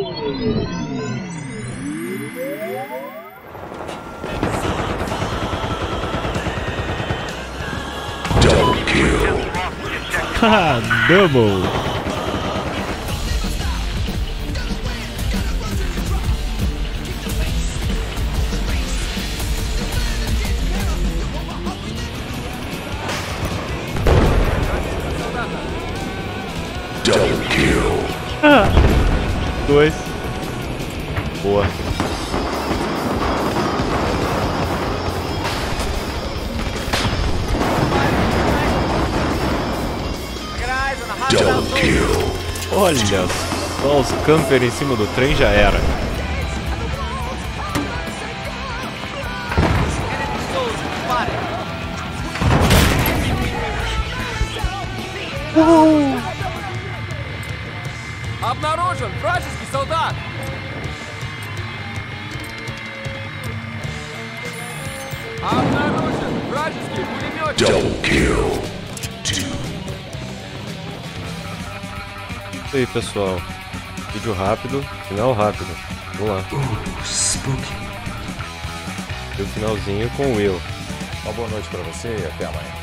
Double kill. Haha, double. Double kill. Ah, 2. Boa. Double kill. Olha só, os camper em cima do trem já era. Обнаружен вражеский солдат! Обнаружен вражеский пулемет! Double kill. Isso aí, pessoal. Vídeo rápido, final rápido. Vamos lá. Spooky. E o finalzinho com o Will. Uma boa noite pra você e até amanhã.